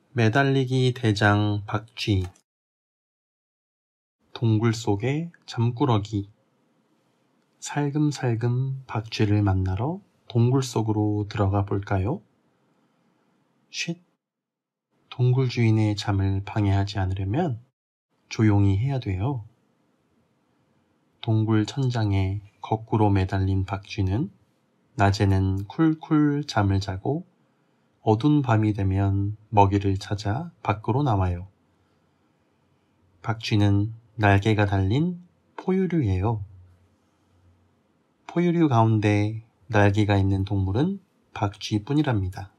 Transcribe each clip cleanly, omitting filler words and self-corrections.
매달리기 대장 박쥐. 동굴 속의 잠꾸러기. 살금살금 박쥐를 만나러 동굴 속으로 들어가 볼까요? 쉿! 동굴 주인의 잠을 방해하지 않으려면 조용히 해야 돼요. 동굴 천장에 거꾸로 매달린 박쥐는 낮에는 쿨쿨 잠을 자고 어두운 밤이 되면 먹이를 찾아 밖으로 나와요. 박쥐는 날개가 달린 포유류예요. 포유류 가운데 날개가 있는 동물은 박쥐뿐이랍니다.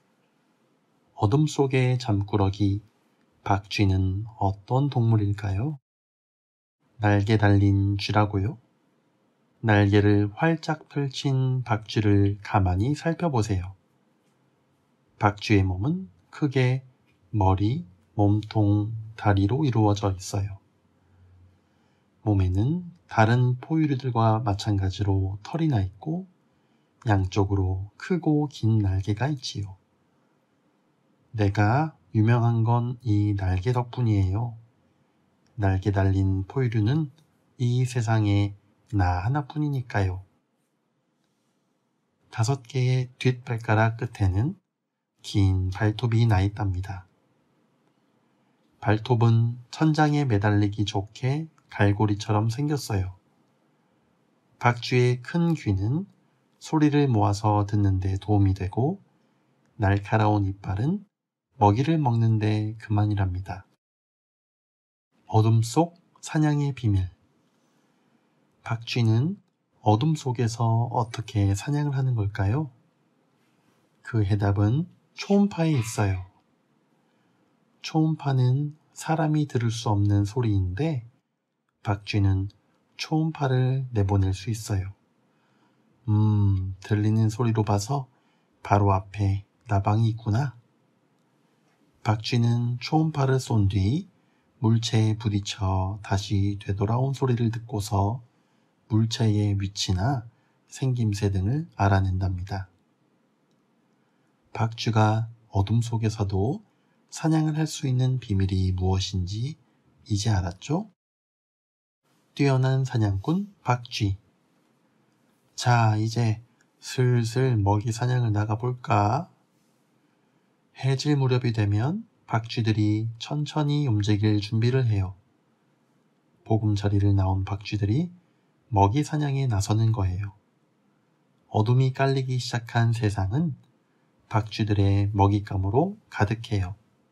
어둠 속의 잠꾸러기 박쥐는 어떤 동물일까요? 날개 달린 쥐라고요? 날개를 활짝 펼친 박쥐를 가만히 살펴보세요. 박쥐의 몸은 크게 머리, 몸통, 다리로 이루어져 있어요. 몸에는 다른 포유류들과 마찬가지로 털이 나 있고 양쪽으로 크고 긴 날개가 있지요. 내가 유명한 건 이 날개 덕분이에요. 날개 달린 포유류는 이 세상에 나 하나뿐이니까요. 5개의 뒷발가락 끝에는 긴 발톱이 나 있답니다. 발톱은 천장에 매달리기 좋게 갈고리처럼 생겼어요. 박쥐의 큰 귀는 소리를 모아서 듣는 데 도움이 되고 날카로운 이빨은 먹이를 먹는 데 그만이랍니다. 어둠 속 사냥의 비밀. 박쥐는 어둠 속에서 어떻게 사냥을 하는 걸까요? 그 해답은 초음파에 있어요. 초음파는 사람이 들을 수 없는 소리인데 박쥐는 초음파를 내보낼 수 있어요. 들리는 소리로 봐서 바로 앞에 나방이 있구나. 박쥐는 초음파를 쏜 뒤 물체에 부딪혀 다시 되돌아온 소리를 듣고서 물체의 위치나 생김새 등을 알아낸답니다. 박쥐가 어둠 속에서도 사냥을 할 수 있는 비밀이 무엇인지 이제 알았죠? 뛰어난 사냥꾼 박쥐. 자, 이제 슬슬 먹이 사냥을 나가볼까? 해질 무렵이 되면 박쥐들이 천천히 움직일 준비를 해요. 보금자리를 나온 박쥐들이 먹이 사냥에 나서는 거예요. 어둠이 깔리기 시작한 세상은 박쥐들의 먹잇감으로 가득해요.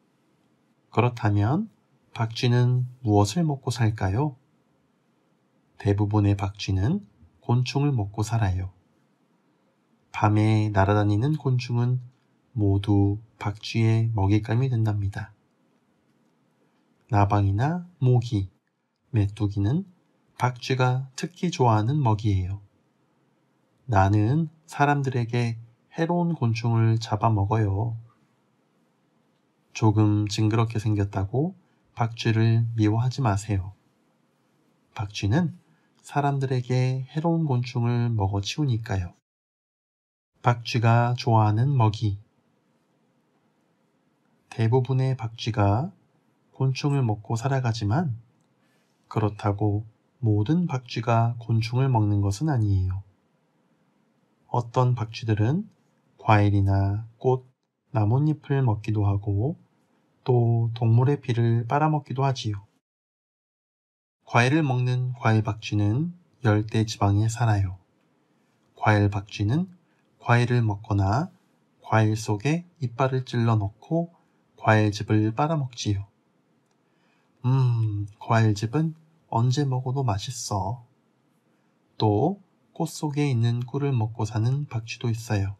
그렇다면 박쥐는 무엇을 먹고 살까요? 대부분의 박쥐는 곤충을 먹고 살아요. 밤에 날아다니는 곤충은 모두 박쥐의 먹잇감이 된답니다. 나방이나 모기, 메뚜기는 박쥐가 특히 좋아하는 먹이예요. 나는 사람들에게 해로운 곤충을 잡아먹어요. 조금 징그럽게 생겼다고 박쥐를 미워하지 마세요. 박쥐는 사람들에게 해로운 곤충을 먹어치우니까요. 박쥐가 좋아하는 먹이. 대부분의 박쥐가 곤충을 먹고 살아가지만 그렇다고 모든 박쥐가 곤충을 먹는 것은 아니에요. 어떤 박쥐들은 과일이나 꽃, 나뭇잎을 먹기도 하고 또 동물의 피를 빨아먹기도 하지요. 과일을 먹는 과일 박쥐는 열대 지방에 살아요. 과일 박쥐는 과일을 먹거나 과일 속에 이빨을 찔러 넣고 과일즙을 빨아먹지요. 과일즙은 언제 먹어도 맛있어. 또 꽃 속에 있는 꿀을 먹고 사는 박쥐도 있어요.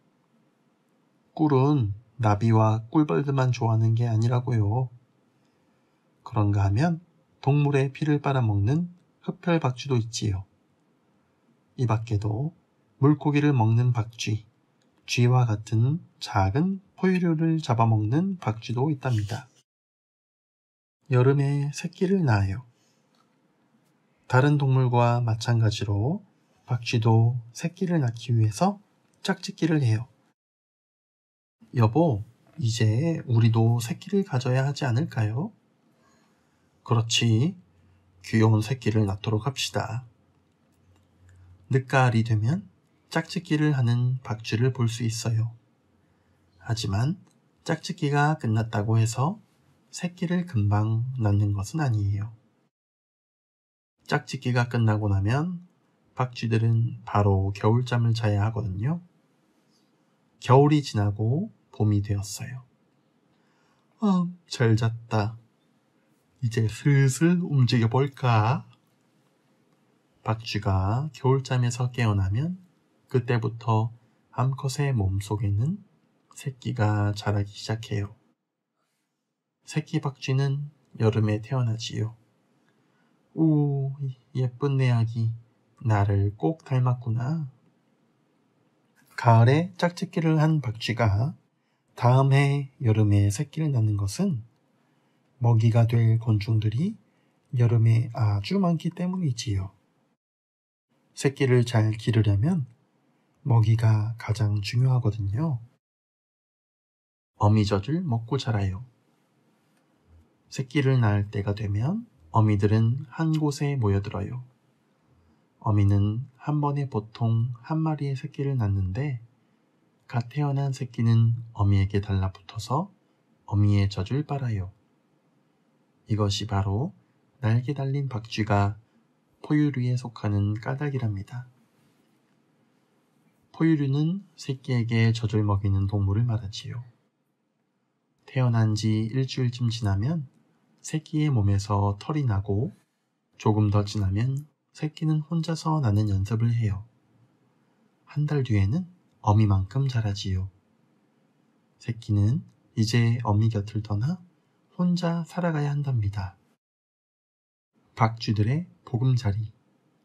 꿀은 나비와 꿀벌들만 좋아하는 게 아니라고요. 그런가 하면 동물의 피를 빨아먹는 흡혈박쥐도 있지요. 이 밖에도 물고기를 먹는 박쥐, 쥐와 같은 작은 포유류를 잡아먹는 박쥐도 있답니다. 여름에 새끼를 낳아요. 다른 동물과 마찬가지로 박쥐도 새끼를 낳기 위해서 짝짓기를 해요. 여보, 이제 우리도 새끼를 가져야 하지 않을까요? 그렇지. 귀여운 새끼를 낳도록 합시다. 늦가을이 되면 짝짓기를 하는 박쥐를 볼 수 있어요. 하지만 짝짓기가 끝났다고 해서 새끼를 금방 낳는 것은 아니에요. 짝짓기가 끝나고 나면 박쥐들은 바로 겨울잠을 자야 하거든요. 겨울이 지나고 봄이 되었어요. 잘 잤다. 이제 슬슬 움직여 볼까? 박쥐가 겨울잠에서 깨어나면 그때부터 암컷의 몸속에는 새끼가 자라기 시작해요. 새끼 박쥐는 여름에 태어나지요. 오, 예쁜 내 아기, 나를 꼭 닮았구나. 가을에 짝짓기를 한 박쥐가 다음 해 여름에 새끼를 낳는 것은 먹이가 될 곤충들이 여름에 아주 많기 때문이지요. 새끼를 잘 기르려면 먹이가 가장 중요하거든요. 어미젖을 먹고 자라요. 새끼를 낳을 때가 되면 어미들은 한 곳에 모여들어요. 어미는 한 번에 보통 한 마리의 새끼를 낳는데 갓 태어난 새끼는 어미에게 달라붙어서 어미의 젖을 빨아요. 이것이 바로 날개 달린 박쥐가 포유류에 속하는 까닭이랍니다. 포유류는 새끼에게 젖을 먹이는 동물을 말하지요. 태어난 지 일주일쯤 지나면 새끼의 몸에서 털이 나고 조금 더 지나면 새끼는 혼자서 나는 연습을 해요. 한 달 뒤에는 어미만큼 자라지요. 새끼는 이제 어미 곁을 떠나 혼자 살아가야 한답니다. 박쥐들의 보금자리.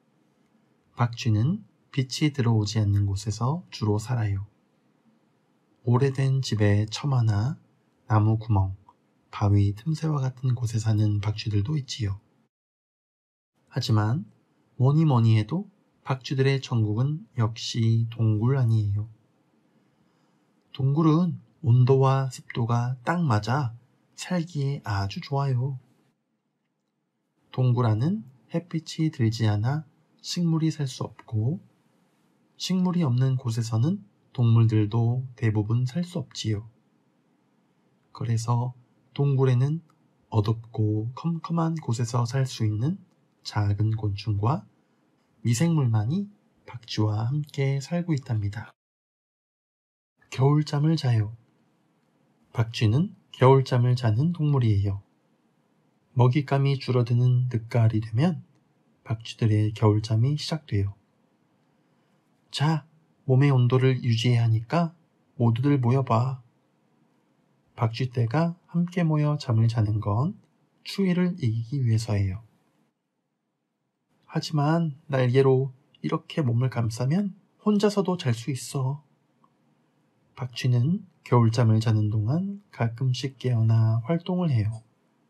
박쥐는 빛이 들어오지 않는 곳에서 주로 살아요. 오래된 집의 처마나 나무 구멍, 바위 틈새와 같은 곳에 사는 박쥐들도 있지요. 하지만 뭐니 해도 박쥐들의 천국은 역시 동굴 아니에요. 동굴은 온도와 습도가 딱 맞아 살기에 아주 좋아요. 동굴 안은 햇빛이 들지 않아 식물이 살 수 없고 식물이 없는 곳에서는 동물들도 대부분 살 수 없지요. 그래서 동굴에는 어둡고 컴컴한 곳에서 살 수 있는 작은 곤충과 미생물만이 박쥐와 함께 살고 있답니다. 겨울잠을 자요. 박쥐는 겨울잠을 자는 동물이에요. 먹잇감이 줄어드는 늦가을이 되면 박쥐들의 겨울잠이 시작돼요. 자, 몸의 온도를 유지해야 하니까 모두들 모여봐. 박쥐떼가 함께 모여 잠을 자는 건 추위를 이기기 위해서예요. 하지만 날개로 이렇게 몸을 감싸면 혼자서도 잘 수 있어. 박쥐는 겨울잠을 자는 동안 가끔씩 깨어나 활동을 해요.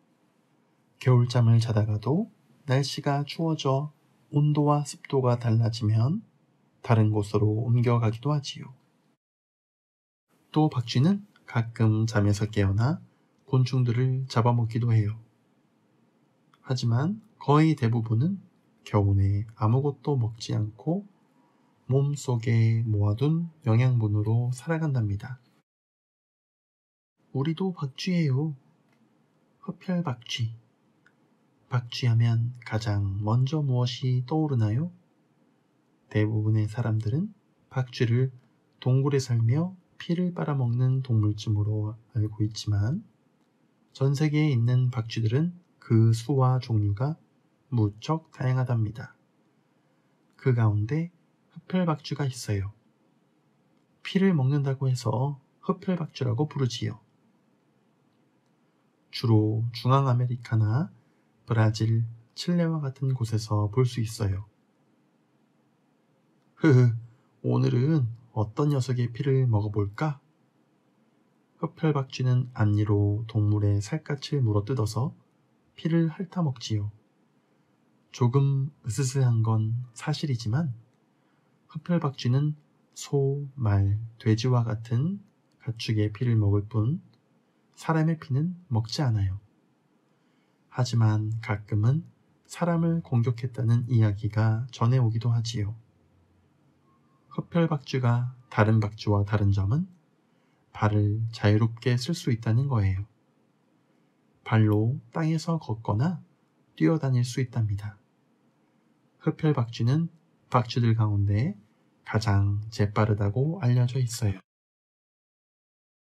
겨울잠을 자다가도 날씨가 추워져 온도와 습도가 달라지면 다른 곳으로 옮겨가기도 하지요. 또 박쥐는 가끔 잠에서 깨어나 곤충들을 잡아먹기도 해요. 하지만 거의 대부분은 겨우내 아무것도 먹지 않고 몸속에 모아둔 영양분으로 살아간답니다. 우리도 박쥐예요. 흡혈박쥐. 박쥐하면 가장 먼저 무엇이 떠오르나요? 대부분의 사람들은 박쥐를 동굴에 살며 피를 빨아먹는 동물쯤으로 알고 있지만 전 세계에 있는 박쥐들은 그 수와 종류가 무척 다양하답니다. 그 가운데 흡혈박쥐가 있어요. 피를 먹는다고 해서 흡혈박쥐라고 부르지요. 주로 중앙아메리카나 브라질, 칠레와 같은 곳에서 볼 수 있어요. 오늘은 어떤 녀석의 피를 먹어볼까? 흡혈박쥐는 앞니로 동물의 살갗을 물어뜯어서 피를 핥아먹지요. 조금 으스스한 건 사실이지만 흡혈박쥐는 소, 말, 돼지와 같은 가축의 피를 먹을 뿐 사람의 피는 먹지 않아요. 하지만 가끔은 사람을 공격했다는 이야기가 전해오기도 하지요. 흡혈박쥐가 다른 박쥐와 다른 점은 발을 자유롭게 쓸 수 있다는 거예요. 발로 땅에서 걷거나 뛰어다닐 수 있답니다. 흡혈박쥐는 박쥐들 가운데 가장 재빠르다고 알려져 있어요.